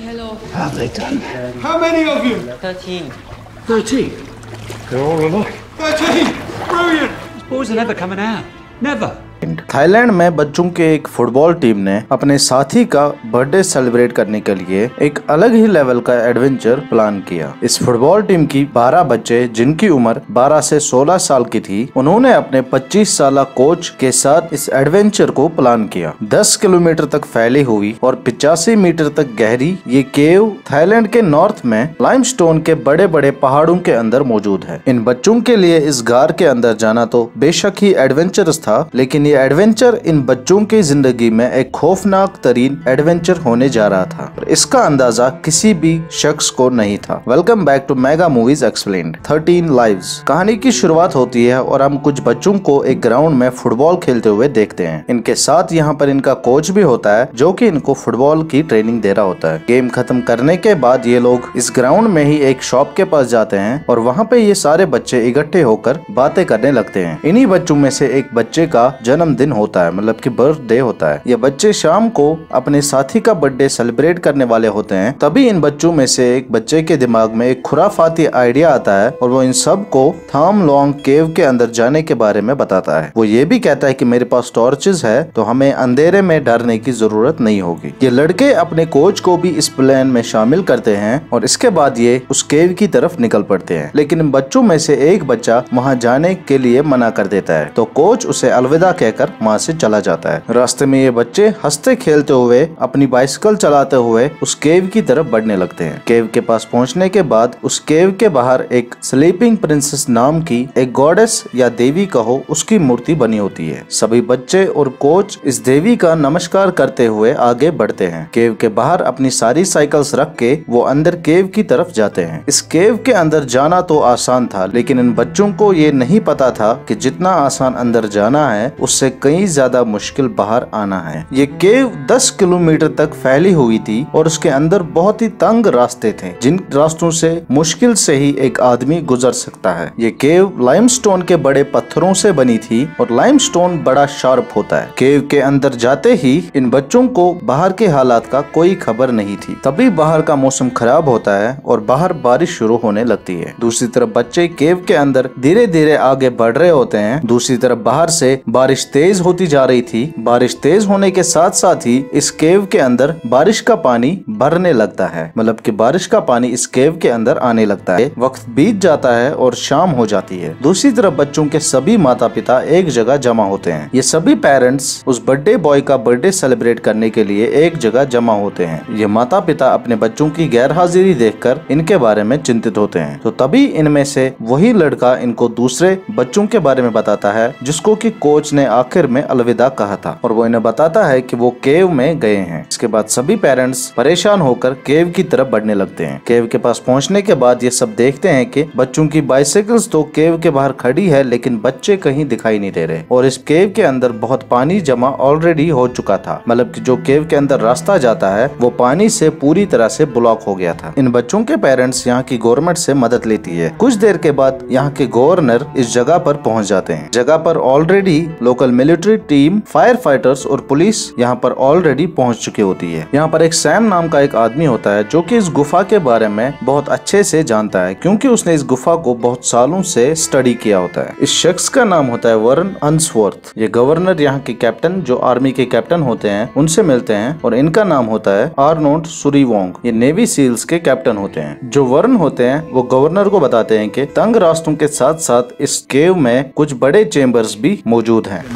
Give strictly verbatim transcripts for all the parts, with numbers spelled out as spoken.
Hello. How have they done? How many of you? Thirteen. Thirteen. They're all alive. Thirteen! Brilliant! These boys are never coming out. Never. Thailand में बच्चों के एक football team ने अपने साथी का birthday celebrate करने के लिए एक अलग ही लेवल का एडवेंचर प्लान किया। इस फुटबॉल टीम की बारह बच्चे जिनकी उम्र बारह से सोलह साल की थी, उन्होंने अपने पच्चीस साल कोच के साथ इस एडवेंचर को प्लान किया। दस किलोमीटर तक फैली हुई और पिचासी मीटर तक गहरी ये केव थाईलैंड के नॉर्थ में लाइमस्टोन के बड़े बड़े पहाड़ों के अंदर मौजूद है। इन बच्चों के लिए इस गार के अंदर जाना तो बेशक ही एडवेंचरस था, लेकिन ये एडवेंचर इन बच्चों की जिंदगी में एक खौफनाक तरीन एडवेंचर होने जा रहा था। इसका अंदाजा किसी भी शख्स को नहीं था। Welcome back to mega movies explained. Thirteen lives कहानी की शुरुआत होती है और हम कुछ बच्चों को एक ग्राउंड में फुटबॉल खेलते हुए देखते हैं। इनके साथ यहाँ पर इनका कोच भी होता है जो कि इनको फुटबॉल की ट्रेनिंग दे रहा होता है। गेम खत्म करने के बाद ये लोग इस ग्राउंड में ही एक शॉप के पास जाते हैं और वहाँ पे ये सारे बच्चे इकट्ठे होकर बातें करने लगते हैं। इन्हीं बच्चों में से एक बच्चे का जन्मदिन होता है, मतलब कि बर्थडे होता है। ये बच्चे शाम को अपने साथी का बर्थडे सेलिब्रेट करने वाले होते हैं। तभी इन बच्चों में से एक बच्चे के दिमाग में एक खुराफाती आइडिया आता है और वो इन सब को थाम लॉन्ग केव के अंदर जाने के बारे में बताता है। वो ये भी कहता है कि मेरे पास टॉर्चेस है तो हमें अंधेरे में डरने की जरूरत नहीं होगी। ये लड़के अपने कोच को भी इस प्लान में शामिल करते हैं और इसके बाद ये उस केव की तरफ निकल पड़ते हैं। लेकिन इन बच्चों में से एक बच्चा वहाँ जाने के लिए मना कर देता है तो कोच उसे अलविदा कहकर वहाँ से चला जाता है। रास्ते में ये बच्चे हंसते खेलते हुए अपनी बाइसिकल चलाते हुए उस केव की तरफ बढ़ने लगते हैं। केव के पास पहुँचने के बाद उस केव के बाहर एक स्लीपिंग प्रिंसेस नाम की एक गॉडेस या देवी कहो उसकी मूर्ति बनी होती है। सभी बच्चे और कोच इस देवी का नमस्कार करते हुए आगे बढ़ते हैं। केव के बाहर अपनी सारी साइकिल्स रख के वो अंदर केव की तरफ जाते हैं। इस केव के अंदर जाना तो आसान था, लेकिन इन बच्चों को ये नहीं पता था कि जितना आसान अंदर जाना है उससे कई ज्यादा मुश्किल बाहर आना है। ये केव दस किलोमीटर तक फैली हुई थी और उसके अंदर बहुत ही तंग रास्ते थे जिन रास्तों से मुश्किल से ही एक आदमी गुजर सकता है। ये केव लाइमस्टोन के बड़े पत्थरों से बनी थी और लाइमस्टोन बड़ा शार्प होता है। केव के अंदर जाते ही इन बच्चों को बाहर के हालात का कोई खबर नहीं थी। तभी बाहर का मौसम खराब होता है और बाहर बारिश शुरू होने लगती है। दूसरी तरफ बच्चे केव के अंदर धीरे धीरे आगे बढ़ रहे होते हैं। दूसरी तरफ बाहर से बारिश तेज होती जा रही थी। बारिश तेज होने के साथ साथ ही इस केव के अंदर बारिश का पानी भरने लगता है, मतलब कि बारिश का पानी इस केव के अंदर आने लगता है। वक्त बीत जाता है और शाम हो जाती है। दूसरी तरफ बच्चों के सभी माता पिता एक जगह जमा होते हैं। ये सभी पेरेंट्स उस बर्थडे बॉय का बर्थडे सेलिब्रेट करने के लिए एक जगह जमा होते हैं। ये माता पिता अपने बच्चों की गैर हाजिरी देखकर इनके बारे में चिंतित होते हैं। तो तभी इनमें से वही लड़का इनको दूसरे बच्चों के बारे में बताता है जिसको कि कोच ने आखिर में अलविदा कहा था और वो इन्हें बताता है कि वो केव में गए हैं। इसके बाद सभी पेरेंट्स परेशान होकर केव की तरफ बढ़ने लगते हैं। केव के पास पहुंचने के बाद ये सब देखते हैं कि बच्चों की बाइसिकल्स तो केव के बाहर खड़ी है, लेकिन बच्चे कहीं दिखाई नहीं दे रहे और इस केव के अंदर बहुत पानी जमा ऑलरेडी हो चुका था, मतलब कि जो केव के अंदर रास्ता जाता है वो पानी से पूरी तरह से ब्लॉक हो गया था। इन बच्चों के पेरेंट्स यहाँ की गवर्नमेंट से मदद लेती है। कुछ देर के बाद यहाँ के गवर्नर इस जगह पर पहुँच जाते हैं। जगह पर already local military team, firefighters और पुलिस यहाँ पर ऑलरेडी पहुंच चुकी होती है। यहाँ पर एक सैम नाम का एक आदमी होता है जो कि इस गुफा के बारे में बहुत अच्छे से जानता है, क्योंकि उसने इस गुफा को बहुत सालों से स्टडी किया होता है। इस शख्स का नाम होता है वरन अंसवर्थ। ये गवर्नर यहाँ के कैप्टन, जो आर्मी के कैप्टन होते हैं, उनसे मिलते हैं और इनका नाम होता है आर्नोल्ड सुरीवोंग। ये नेवी सील्स के कैप्टन होते हैं। जो वरन होते हैं वो गवर्नर को बताते हैं कि तंग रास्तों के साथ साथ इस केव में कुछ बड़े चेम्बर्स भी मौजूद हैं।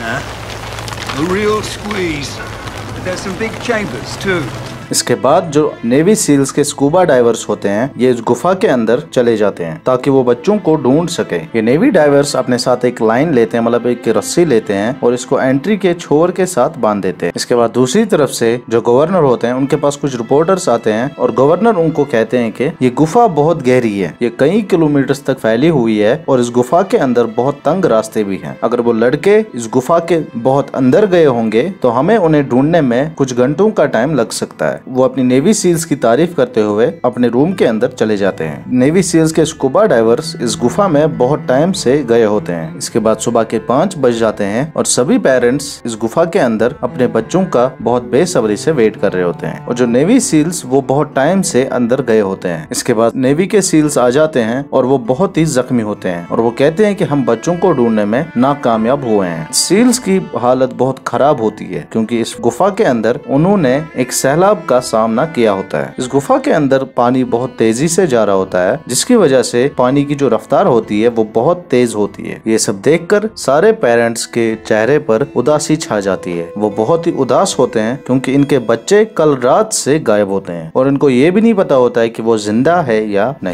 A real squeeze. But there's some big chambers too. इसके बाद जो नेवी सील्स के स्कूबा डाइवर्स होते हैं ये इस गुफा के अंदर चले जाते हैं ताकि वो बच्चों को ढूंढ सके। ये नेवी डाइवर्स अपने साथ एक लाइन लेते हैं, मतलब एक रस्सी लेते हैं और इसको एंट्री के छोर के साथ बांध देते हैं। इसके बाद दूसरी तरफ से जो गवर्नर होते हैं उनके पास कुछ रिपोर्टर्स आते हैं और गवर्नर उनको कहते हैं कि ये गुफा बहुत गहरी है, ये कई किलोमीटर तक फैली हुई है और इस गुफा के अंदर बहुत तंग रास्ते भी हैं। अगर वो लड़के इस गुफा के बहुत अंदर गए होंगे तो हमें उन्हें ढूंढने में कुछ घंटों का टाइम लग सकता है। है। वो अपनी नेवी सील्स की तारीफ करते हुए अपने रूम के अंदर चले जाते हैं। नेवी सील्स के स्कूबा डाइवर्स इस गुफा में बहुत टाइम से गए होते हैं। इसके बाद सुबह के पाँच बज जाते हैं और सभी पेरेंट्स इस गुफा के अंदर अपने बच्चों का बहुत बेसब्री से वेट कर रहे होते हैं और जो नेवी सील्स वो बहुत टाइम से अंदर गए होते हैं। इसके बाद नेवी के सील्स आ जाते हैं और वो बहुत ही जख्मी होते हैं और वो कहते हैं कि हम बच्चों को ढूंढने में नाकामयाब हुए हैं। सील्स की हालत बहुत खराब होती है क्योंकि इस गुफा के अंदर उन्होंने एक सैलाब का सामना किया होता है। इस गुफा के अंदर पानी बहुत तेजी से जा रहा होता है जिसकी वजह से पानी की जो रफ्तार होती है वो बहुत तेज होती है। ये सब देखकर सारे पेरेंट्स के चेहरे पर उदासी छा जाती है। वो बहुत ही उदास होते हैं क्योंकि इनके बच्चे कल रात से गायब होते हैं और इनको ये भी नहीं पता होता है कि वो जिंदा है या नहीं।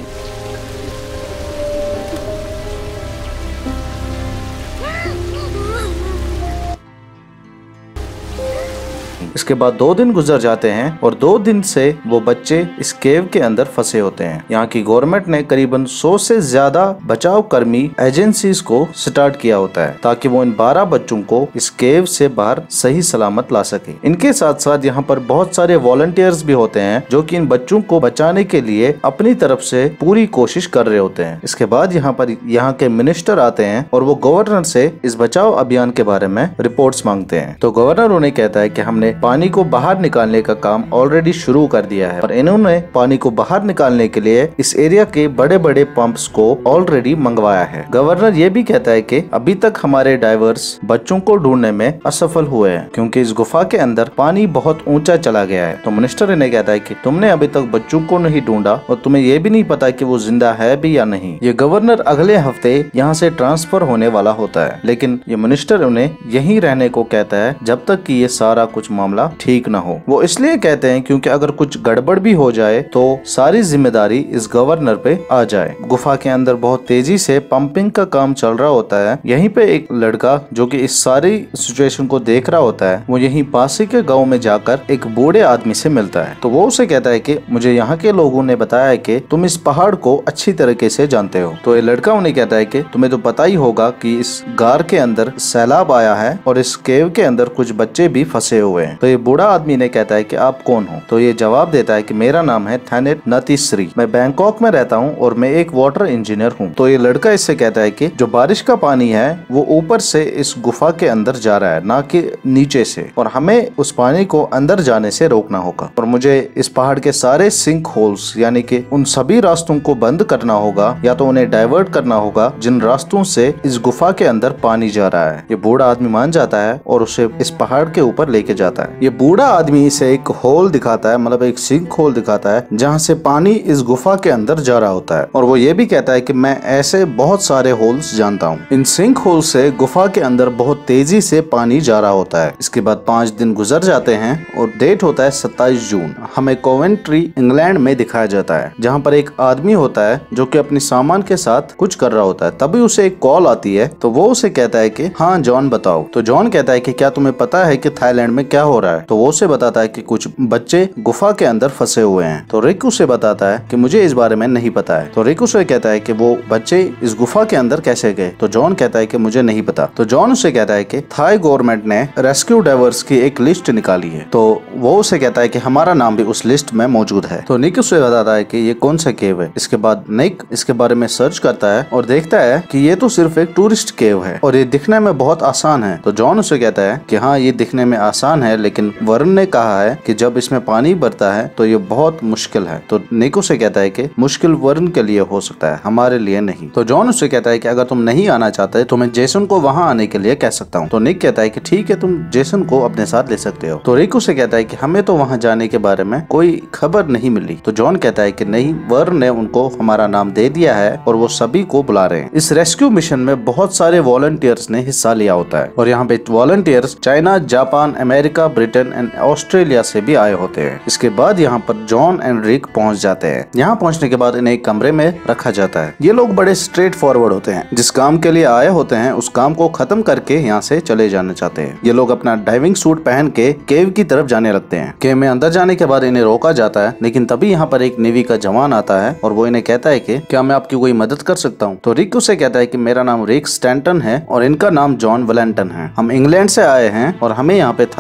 इसके बाद दो दिन गुजर जाते हैं और दो दिन से वो बच्चे इस केव के अंदर फंसे होते हैं। यहाँ की गवर्नमेंट ने करीबन सौ से ज्यादा बचाव कर्मी एजेंसीज को स्टार्ट किया होता है ताकि वो इन बारह बच्चों को इस केव से बाहर सही सलामत ला सके। इनके साथ साथ यहाँ पर बहुत सारे वॉलंटियर्स भी होते हैं जो कि इन बच्चों को बचाने के लिए अपनी तरफ से पूरी कोशिश कर रहे होते हैं। इसके बाद यहाँ पर यहाँ के मिनिस्टर आते हैं और वो गवर्नर से इस बचाव अभियान के बारे में रिपोर्ट्स मांगते हैं। तो गवर्नर उन्हें कहता है कि हमने पानी को बाहर निकालने का काम ऑलरेडी शुरू कर दिया है और इन्होंने पानी को बाहर निकालने के लिए इस एरिया के बड़े बड़े पंप्स को ऑलरेडी मंगवाया है। गवर्नर ये भी कहता है कि अभी तक हमारे डाइवर्स बच्चों को ढूंढने में असफल हुए हैं क्योंकि इस गुफा के अंदर पानी बहुत ऊंचा चला गया है। तो मिनिस्टर इन्हें कहता है कि तुमने अभी तक बच्चों को नहीं ढूंढा और तुम्हें ये भी नहीं पता कि वो जिंदा है भी या नहीं। ये गवर्नर अगले हफ्ते यहाँ से ट्रांसफर होने वाला होता है लेकिन ये मिनिस्टर उन्हें यहीं रहने को कहता है जब तक कि ये सारा कुछ मामला ठीक ना हो। वो इसलिए कहते हैं क्योंकि अगर कुछ गड़बड़ भी हो जाए तो सारी जिम्मेदारी इस गवर्नर पे आ जाए। गुफा के अंदर बहुत तेजी से पंपिंग का काम चल रहा होता है। यहीं पे एक लड़का जो कि इस सारी सिचुएशन को देख रहा होता है वो यहीं पास ही के गांव में जाकर एक बूढ़े आदमी से मिलता है। तो वो उसे कहता है कि मुझे यहाँ के लोगों ने बताया है कि तुम इस पहाड़ को अच्छी तरीके से जानते हो। तो ये लड़का उन्हें कहता है कि तुम्हें तो पता ही होगा कि इस गार के अंदर सैलाब आया है और इस केव के अंदर कुछ बच्चे भी फंसे हुए हैं। तो ये बूढ़ा आदमी ने कहता है कि आप कौन हो। तो ये जवाब देता है कि मेरा नाम है थैनेट नतीश्री, मैं बैंकॉक में रहता हूँ और मैं एक वाटर इंजीनियर हूँ। तो ये लड़का इससे कहता है कि जो बारिश का पानी है वो ऊपर से इस गुफा के अंदर जा रहा है ना कि नीचे से और हमें उस पानी को अंदर जाने से रोकना होगा और मुझे इस पहाड़ के सारे सिंक होल्स यानी कि उन सभी रास्तों को बंद करना होगा या तो उन्हें डाइवर्ट करना होगा जिन रास्तों से इस गुफा के अंदर पानी जा रहा है। ये बूढ़ा आदमी मान जाता है और उसे इस पहाड़ के ऊपर लेके जाता है। ये बूढ़ा आदमी इसे एक होल दिखाता है, मतलब एक सिंक होल दिखाता है जहाँ से पानी इस गुफा के अंदर जा रहा होता है और वो ये भी कहता है कि मैं ऐसे बहुत सारे होल्स जानता हूँ। इन सिंक होल से गुफा के अंदर बहुत तेजी से पानी जा रहा होता है। इसके बाद पाँच दिन गुजर जाते हैं और डेट होता है सत्ताईस जून। हमें कोवेंट्री इंग्लैंड में दिखाया जाता है जहाँ पर एक आदमी होता है जो कि अपने सामान के साथ कुछ कर रहा होता है। तभी उसे एक कॉल आती है तो वो उसे कहता है कि हाँ जॉन बताओ। तो जॉन कहता है कि क्या तुम्हें पता है कि थाईलैंड में क्या हो रहा है। तो वो उसे बताता है कि कुछ बच्चे गुफा के अंदर फंसे हुए हैं। तो रिक उसे बताता है कि मुझे इस बारे में नहीं पता है। तो रिक उसे कहता है कि वो बच्चे इस गुफा के अंदर कैसे गए। तो जॉन कहता है कि मुझे नहीं पता। तो जॉन उसे कहता है कि थाई गवर्नमेंट ने रेस्क्यू डाइवर्स की एक लिस्ट निकाली है। तो वो उसे कहता है कि हमारा नाम भी उस लिस्ट में मौजूद है। तो निक उसे बताता है कि ये कौन सा केव है। इसके बाद निक इसके बारे में सर्च करता है और देखता है कि ये तो सिर्फ एक टूरिस्ट केव है और ये दिखने में बहुत आसान है। तो जॉन उसे कहता है कि हाँ ये दिखने में आसान है लेकिन वरुण ने कहा है कि जब इसमें पानी भरता है तो ये बहुत मुश्किल है। तो निक उसे कहता है कि मुश्किल वरुण के लिए हो सकता है, हमारे लिए नहीं। तो जॉन उसे कहता है कि अगर तुम नहीं आना चाहते तो मैं जेसन को वहाँ आने के लिए कह सकता हूँ। तो निक कहता है कि ठीक है तुम जेसन को अपने साथ ले सकते हो। तो रिक उसे कहता है कि हमें तो वहाँ जाने के बारे में कोई खबर नहीं मिली। तो जॉन कहता है कि नहीं, वरुण ने उनको हमारा नाम दे दिया है और वो सभी को बुला रहे हैं। इस रेस्क्यू मिशन में बहुत सारे वॉलंटियर्स ने हिस्सा लिया होता है और यहाँ पे volunteers China, Japan, America, Britain and Australia से भी आए होते हैं। इसके बाद यहाँ पर जॉन एंड रिक पहुँच जाते हैं। यहाँ पहुँचने के बाद इन्हें एक कमरे में रखा जाता है। ये लोग बड़े स्ट्रेट फॉरवर्ड होते हैं, जिस काम के लिए आए होते हैं उस काम को खत्म करके यहाँ से चले जाना चाहते हैं। ये लोग अपना डाइविंग सूट पहन के केव की तरफ जाने लगते हैं। केव में अंदर जाने के बाद इन्हें रोका जाता है लेकिन तभी यहाँ पर एक नेवी का जवान आता है और वो इन्हें कहता है कि क्या मैं आपकी कोई मदद कर सकता हूँ। तो रिक उसे कहता है कि मेरा नाम रिक स्टैंटन है और इनका नाम जॉन वेलेंटन है। हम इंग्लैंड से आए हैं और हमें यहाँ पे थाई गवर्नमेंट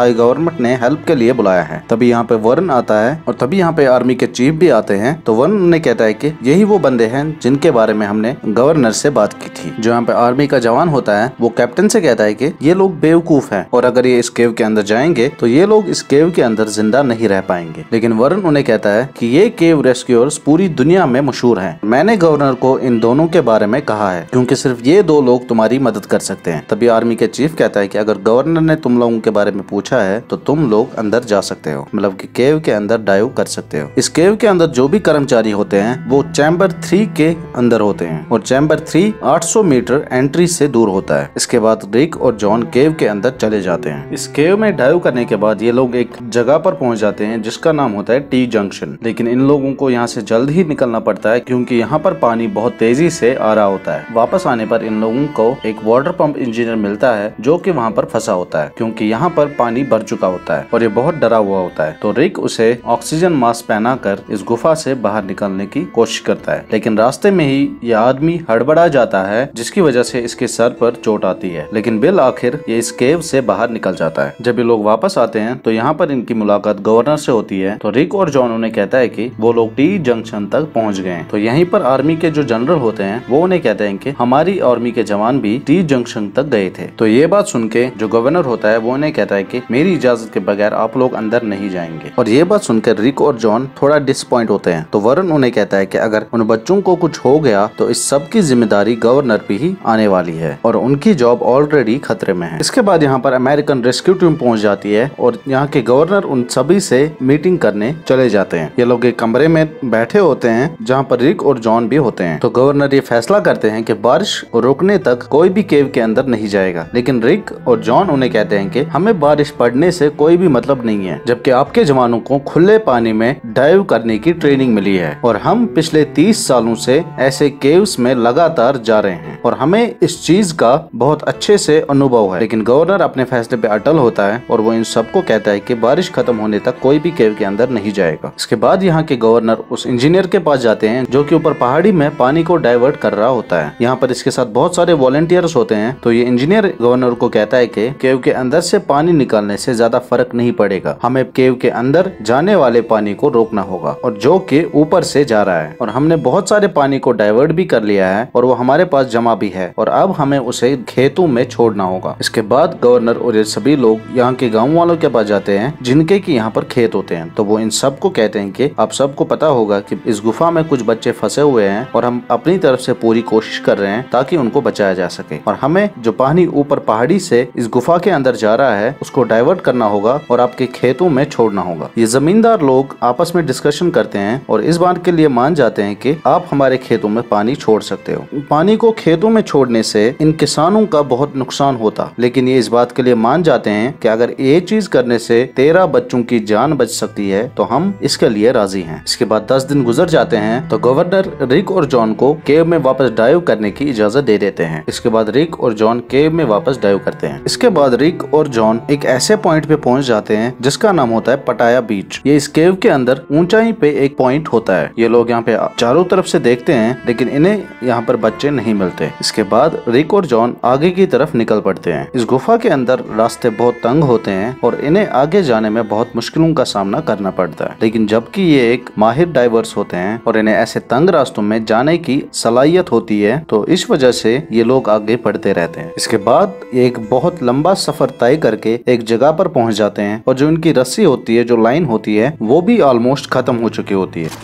गवर्नमेंट ने हेल्प के लिए बुलाया है। तभी यहाँ पे वर्न आता है और तभी यहाँ पे आर्मी के चीफ भी आते हैं। तो वर्न ने कहता है कि यही वो बंदे हैं जिनके बारे में हमने गवर्नर से बात की थी। जो यहाँ पे आर्मी का जवान होता है वो कैप्टन से कहता है कि ये लोग बेवकूफ हैं और अगर ये इस केव के अंदर जाएंगे तो ये लोग इस केव के अंदर जिंदा नहीं रह पाएंगे। लेकिन वर्न उन्हें कहता है कि ये केव रेस्क्यूअर्स पूरी दुनिया में मशहूर हैं। मैंने गवर्नर को इन दोनों के बारे में कहा है क्योंकि सिर्फ ये दो लोग तुम्हारी मदद कर सकते हैं। तभी आर्मी के चीफ कहता है कि अगर गवर्नर ने तुम लोगों के बारे में पूछा है तो तुम लोग अंदर जा सकते हो, मतलब कि केव के अंदर डाइव कर सकते हो। इस केव के अंदर जो भी कर्मचारी होते हैं वो चैम्बर थ्री के अंदर होते हैं और चैम्बर थ्री आठ सौ मीटर एंट्री से दूर होता है। इसके बाद रिक और जॉन केव के अंदर चले जाते हैं। इस केव में डाइव करने के बाद ये लोग एक जगह पर पहुंच जाते हैं जिसका नाम होता है टी जंक्शन। लेकिन इन लोगों को यहाँ से जल्द ही निकलना पड़ता है क्योंकि यहाँ पर पानी बहुत तेजी से आ रहा होता है। वापस आने पर इन लोगों को एक वाटर पंप इंजीनियर मिलता है जो कि वहाँ पर फंसा होता है क्योंकि यहाँ पर पानी भर चुका होता है और ये बहुत डरा हुआ होता है। तो रिक उसे ऑक्सीजन मास्क पहनाकर इस गुफा से बाहर निकलने की कोशिश करता है, लेकिन रास्ते में ही यह आदमी हड़बड़ा जाता है जिसकी वजह से इसके सर पर चोट आती है। लेकिन बिल आखिर ये इस केव से बाहर निकल जाता है। जब ये लोग वापस आते हैं तो यहाँ पर इनकी मुलाकात गवर्नर से होती है। तो रिक और जॉन उन्हें कहता है कि वो लोग टी जंक्शन तक पहुँच गए। तो यहीं पर आर्मी के जो जनरल होते हैं वो उन्हें कहते हैं कि हमारी आर्मी के जवान भी टी जंक्शन तक गए थे। तो ये बात सुन के जो गवर्नर होता है वो उन्हें कहता है कि मेरी इजाजत के बगैर आप लोग अंदर नहीं जाएंगे। और ये बात सुनकर रिक और जॉन थोड़ा डिसपॉइंट होते हैं। तो वरुण उन्हें कहता है कि अगर उन बच्चों को कुछ हो गया तो इस सब की जिम्मेदारी गवर्नर पे ही आने वाली है और उनकी जॉब ऑलरेडी खतरे में है। इसके बाद यहाँ पर अमेरिकन रेस्क्यू टीम पहुंच जाती है और यहाँ के गवर्नर उन सभी से मीटिंग करने चले जाते हैं। ये लोग एक कमरे में बैठे होते हैं जहाँ पर रिक और जॉन भी होते हैं। तो गवर्नर ये फैसला करते हैं कि बारिश रुकने तक कोई भी केव के अंदर नहीं जाएगा। लेकिन रिक और जॉन उन्हें कहते हैं कि हमें बारिश पड़ने से कोई भी मतलब नहीं है, जबकि आपके जवानों को खुले पानी में डाइव करने की ट्रेनिंग मिली है और हम पिछले तीस सालों से ऐसे केव्स में लगातार जा रहे हैं और हमें इस चीज का बहुत अच्छे से अनुभव है। लेकिन गवर्नर अपने फैसले पे अटल होता है और वो इन सबको कहता है कि बारिश खत्म होने तक कोई भी केव के अंदर नहीं जाएगा। इसके बाद यहाँ के गवर्नर उस इंजीनियर के पास जाते हैं जो कि ऊपर पहाड़ी में पानी को डाइवर्ट कर रहा होता है। यहाँ पर इसके साथ बहुत सारे वॉलंटियर्स होते हैं। तो ये इंजीनियर गवर्नर को कहता है कि केव के अंदर से पानी निकालने से ज्यादा फर्क नहीं पड़ेगा, हमें केव के अंदर जाने वाले पानी को रोकना होगा और जो कि ऊपर से जा रहा है और हमने बहुत सारे पानी को डाइवर्ट भी कर लिया है और वो हमारे पास जमा भी है और अब हमें उसे खेतों में छोड़ना होगा। इसके बाद गवर्नर और ये सभी लोग यहाँ के गाँव वालों के पास जाते हैं जिनके की यहाँ पर खेत होते हैं। तो वो इन सबको कहते हैं कि आप सबको पता होगा कि इस गुफा में कुछ बच्चे फंसे हुए हैं और हम अपनी तरफ से पूरी कोशिश कर रहे हैं ताकि उनको बचाया जा सके और हमें जो पानी ऊपर पहाड़ी से इस गुफा के अंदर जा रहा है उसको डाइवर्ट करना होगा और आपके खेतों में छोड़ना होगा। ये जमींदार लोग आपस में डिस्कशन करते हैं और इस बात के लिए मान जाते हैं कि आप हमारे खेतों में पानी छोड़ सकते हो। पानी को खेतों में छोड़ने से इन किसानों का बहुत नुकसान होता, लेकिन ये इस बात के लिए मान जाते हैं कि अगर ये चीज करने से तेरह बच्चों की जान बच सकती है तो हम इसके लिए राजी हैं। इसके बाद दस दिन गुजर जाते हैं तो गवर्नर रिक और जॉन को केव में वापस डाइव करने की इजाजत दे देते हैं। इसके बाद रिक और जॉन केव में वापस डाइव करते हैं। इसके बाद रिक और जॉन एक ऐसे पॉइंट पे पहुंच जाते हैं जिसका नाम होता है पटाया बीच। ये इस केव के अंदर ऊंचाई पे एक पॉइंट होता है। ये लोग यहाँ पे चारों तरफ से देखते हैं लेकिन इन्हें यहाँ पर बच्चे नहीं मिलते। इसके बाद रिक और जॉन आगे की तरफ निकल पड़ते हैं। इस गुफा के अंदर रास्ते बहुत तंग होते हैं और इन्हें आगे जाने में बहुत मुश्किलों का सामना करना पड़ता है। लेकिन जबकि ये एक माहिर डाइवर्स होते हैं और इन्हें ऐसे तंग रास्तों में जाने की सलाहियत होती है तो इस वजह से ये लोग आगे बढ़ते रहते हैं। इसके बाद ये एक बहुत लंबा सफर तय करके एक जगह पर पहुंच जाते हैं और जो इनकी रस्सी होती है, जो लाइन होती है, वो भी ऑलमोस्ट खत्म हो चुकी होती है।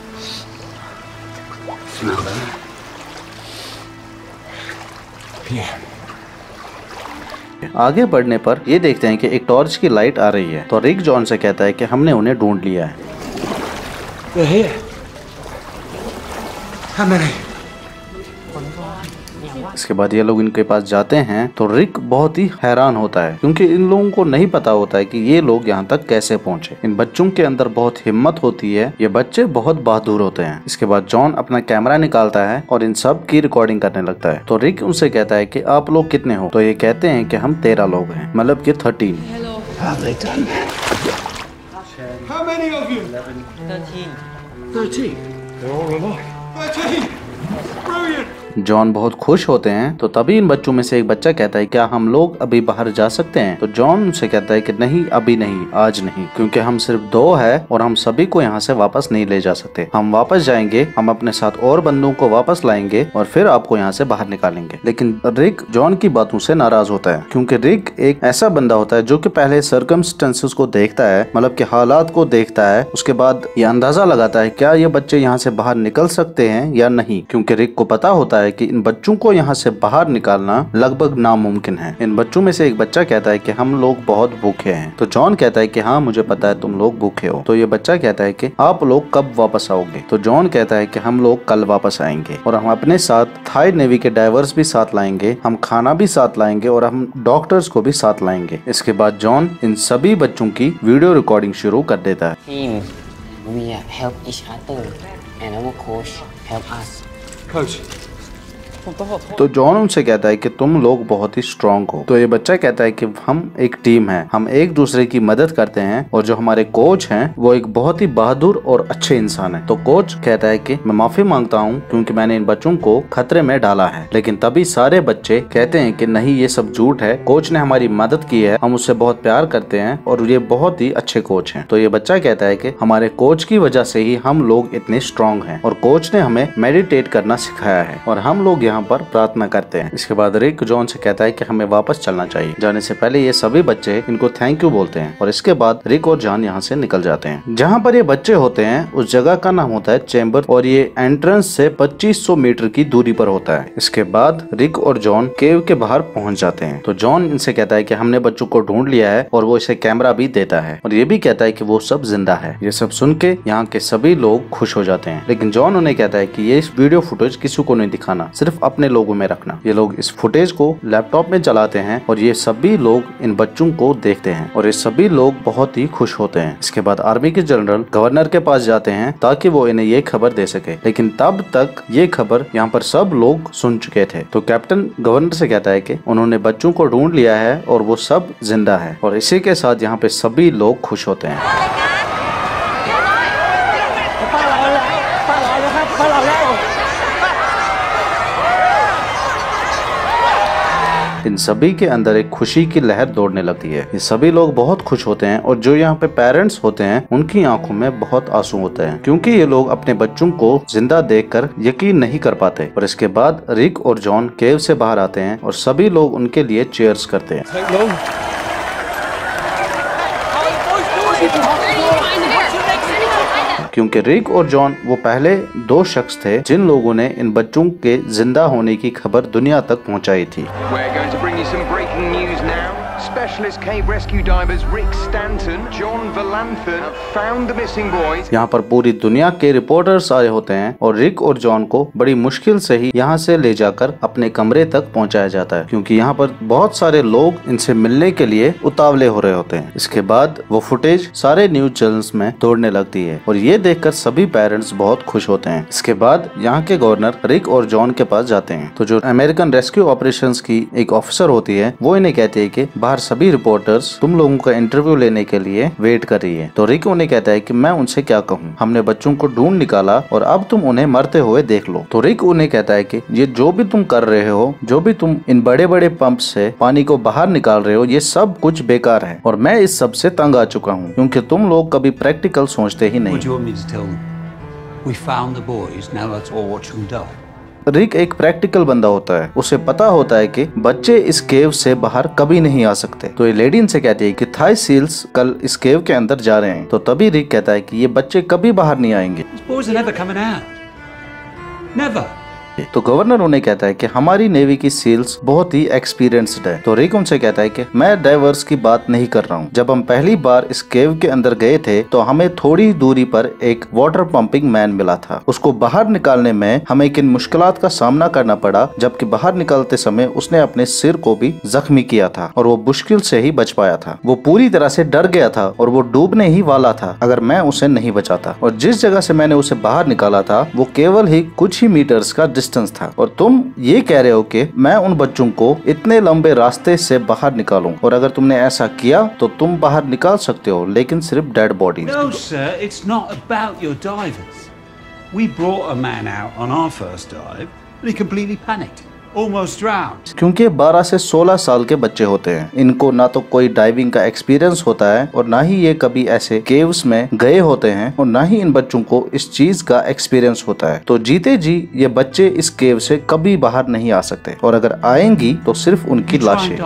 आगे बढ़ने पर ये देखते हैं कि एक टॉर्च की लाइट आ रही है। तो रिक जॉन से कहता है कि हमने उन्हें ढूंढ लिया है। They're here. How many? इसके बाद ये लोग इनके पास जाते हैं तो रिक बहुत ही हैरान होता है क्योंकि इन लोगों को नहीं पता होता है कि ये लोग यहाँ तक कैसे पहुँचे। इन बच्चों के अंदर बहुत हिम्मत होती है, ये बच्चे बहुत बहादुर होते हैं। इसके बाद जॉन अपना कैमरा निकालता है और इन सब की रिकॉर्डिंग करने लगता है। तो रिक उनसे कहता है कि आप लोग कितने हो? तो ये कहते हैं कि हम तेरह लोग हैं, मतलब कि thirteen. How have they done? How many of you? Thirteen. They're all alive. Thirteen! Brilliant! John बहुत खुश होते हैं। तो तभी इन बच्चों में से एक बच्चा कहता है क्या हम लोग अभी बाहर जा सकते हैं? तो जॉन उनसे कहता है कि नहीं, अभी नहीं, आज नहीं, क्योंकि हम सिर्फ दो है और हम सभी को यहाँ से वापस नहीं ले जा सकते। हम वापस जाएंगे, हम अपने साथ और बंदों को वापस लाएंगे और फिर आपको यहाँ से बाहर निकालेंगे। लेकिन रिक जॉन की बातों से नाराज होता है, क्योंकि रिक एक ऐसा बंदा होता है जो कि पहले सर्कमस्टेंसेस को देखता है, मतलब कि हालात को देखता है, उसके बाद ये अंदाजा लगाता है क्या ये बच्चे यहाँ से बाहर निकल सकते हैं या नहीं, क्योंकि रिक को पता होता है कि इन बच्चों को यहाँ से बाहर निकालना लगभग नामुमकिन है। इन बच्चों में से एक बच्चा कहता है कि हम लोग बहुत भूखे हैं। तो जॉन कहता है कि हाँ मुझे पता है तुम लोग भूखे हो। तो ये बच्चा कहता है कि आप लोग कब वापस आओगे? तो जॉन कहता है कि हम लोग कल वापस आएंगे और हम अपने साथ थाई नेवी के डाइवर्स भी साथ लाएंगे, हम खाना भी साथ लाएंगे और हम डॉक्टर्स को भी साथ लाएंगे। इसके बाद जॉन इन सभी बच्चों की वीडियो रिकॉर्डिंग शुरू कर देता है। Team, we help each other and our coach help us. Coach, तो जॉन उनसे कहता है कि तुम लोग बहुत ही स्ट्रांग हो। तो ये बच्चा कहता है कि हम एक टीम है, हम एक दूसरे की मदद करते हैं और जो हमारे कोच हैं वो एक बहुत ही बहादुर और अच्छे इंसान है। तो कोच कहता है कि मैं माफी मांगता हूँ क्योंकि मैंने इन बच्चों को खतरे में डाला है। लेकिन तभी सारे बच्चे कहते हैं कि नहीं, ये सब झूठ है, कोच ने हमारी मदद की है, हम उससे बहुत प्यार करते हैं और ये बहुत ही अच्छे कोच हैं। तो ये बच्चा कहता है कि हमारे कोच की वजह से ही हम लोग इतने स्ट्रांग हैं और कोच ने हमें मेडिटेट करना सिखाया है और हम लोग यहाँ पर प्रार्थना करते हैं। इसके बाद रिक जॉन से कहता है कि हमें वापस चलना चाहिए। जाने से पहले ये सभी बच्चे इनको थैंक यू बोलते हैं और इसके बाद रिक और जॉन यहाँ से निकल जाते हैं। जहाँ पर ये बच्चे होते हैं उस जगह का नाम होता है चैम्बर और ये एंट्रेंस से पच्चीस सौ मीटर की दूरी पर होता है। इसके बाद रिक और जॉन केव के बाहर पहुंच जाते हैं। तो जॉन इनसे कहता है कि हमने बच्चों को ढूंढ लिया है और वो इसे कैमरा भी देता है और ये भी कहता है कि वो सब जिंदा है। ये सब सुन के यहाँ के सभी लोग खुश हो जाते हैं। लेकिन जॉन उन्हें कहता है कि ये इस वीडियो फुटेज किसी को नहीं दिखाना, सिर्फ अपने लोगों में रखना। ये लोग इस फुटेज को लैपटॉप में चलाते हैं और ये सभी लोग इन बच्चों को देखते हैं और ये सभी लोग बहुत ही खुश होते हैं। इसके बाद आर्मी के जनरल गवर्नर के पास जाते हैं ताकि वो इन्हें ये खबर दे सके, लेकिन तब तक ये खबर यहाँ पर सब लोग सुन चुके थे। तो कैप्टन गवर्नर से कहता है कि उन्होंने बच्चों को ढूंढ लिया है और वो सब जिंदा है और इसी के साथ यहाँ पे सभी लोग खुश होते हैं। इन सभी के अंदर एक खुशी की लहर दौड़ने लगती है। ये सभी लोग बहुत खुश होते हैं और जो यहाँ पे पेरेंट्स होते हैं उनकी आंखों में बहुत आंसू होते हैं, क्योंकि ये लोग अपने बच्चों को जिंदा देखकर यकीन नहीं कर पाते। और इसके बाद रिक और जॉन केव से बाहर आते हैं और सभी लोग उनके लिए चीयर्स करते हैं, क्योंकि रिक और जॉन वो पहले दो शख्स थे जिन लोगों ने इन बच्चों के जिंदा होने की खबर दुनिया तक पहुंचाई थी। Specialist cave rescue divers Rick Stanton, John Valanthan have found the missing boys. यहाँ पर पूरी दुनिया के रिपोर्टर्स आए होते हैं और रिक और जॉन को बड़ी मुश्किल से ही यहाँ से ले जाकर अपने कमरे तक पहुँचाया जाता है, क्योंकि यहाँ पर बहुत सारे लोग इनसे मिलने के लिए उतावले हो रहे होते हैं। इसके बाद वो फुटेज सारे न्यूज चैनल्स में दौड़ने लगती है और ये देखकर सभी पेरेंट्स बहुत खुश होते हैं। इसके बाद यहाँ के गवर्नर रिक और जॉन के पास जाते हैं। तो जो अमेरिकन रेस्क्यू ऑपरेशंस की एक ऑफिसर होती है वो इन्हें कहती है कि बाहर सभी रिपोर्टर्स तुम लोगों का इंटरव्यू लेने के लिए वेट कर रही है। तो रिक उन्हें कहता है कि मैं उनसे क्या कहूँ, हमने बच्चों को ढूंढ निकाला और अब तुम उन्हें मरते हुए देख लो। तो रिक उन्हें कहता है कि ये जो भी तुम कर रहे हो, जो भी तुम इन बड़े बड़े पंप से पानी को बाहर निकाल रहे हो, ये सब कुछ बेकार है और मैं इस सब से तंग आ चुका हूँ, क्योंकि तुम लोग कभी प्रैक्टिकल सोचते ही नहीं। रिक एक प्रैक्टिकल बंदा होता है, उसे पता होता है कि बच्चे इस केव से बाहर कभी नहीं आ सकते। तो ये लेडी इनसे कहती है कि थाई सील्स कल इस केव के अंदर जा रहे हैं। तो तभी रिक कहता है कि ये बच्चे कभी बाहर नहीं आएंगे। तो गवर्नर उन्हें कहता है कि हमारी नेवी की सील्स बहुत ही एक्सपीरियंस्ड है। तो रिक उनसे कहता है कि मैं डाइवर्स की बात नहीं कर रहा हूँ। जब हम पहली बार इस केव के अंदर गए थे तो हमें थोड़ी दूरी पर एक वाटर पंपिंग मैन मिला था। उसको बाहर निकालने में हमें किन मुश्किलात का सामना करना पड़ा, जबकि बाहर निकालते समय उसने अपने सिर को भी जख्मी किया था और वो मुश्किल से ही बच पाया था। वो पूरी तरह से डर गया था और वो डूबने ही वाला था अगर मैं उसे नहीं बचाता। और जिस जगह से मैंने उसे बाहर निकाला था वो केवल ही कुछ ही मीटर्स का डिस्टेंस था। और तुम ये कह रहे हो कि मैं उन बच्चों को इतने लंबे रास्ते से बाहर निकालूं, और अगर तुमने ऐसा किया तो तुम बाहर निकाल सकते हो, लेकिन सिर्फ dead bodies. No sir, it's not about your divers. We brought a man out on our first dive He completely panicked, almost drowned. क्योंकि बारह से सोलह साल के बच्चे होते हैं, इनको ना तो कोई डाइविंग का एक्सपीरियंस होता है और ना ही ये कभी ऐसे केव्स में गए होते हैं और ना ही इन बच्चों को इस चीज का एक्सपीरियंस होता है। तो जीते जी ये बच्चे इस केव से कभी बाहर नहीं आ सकते और अगर आएंगी तो सिर्फ उनकी लाशें।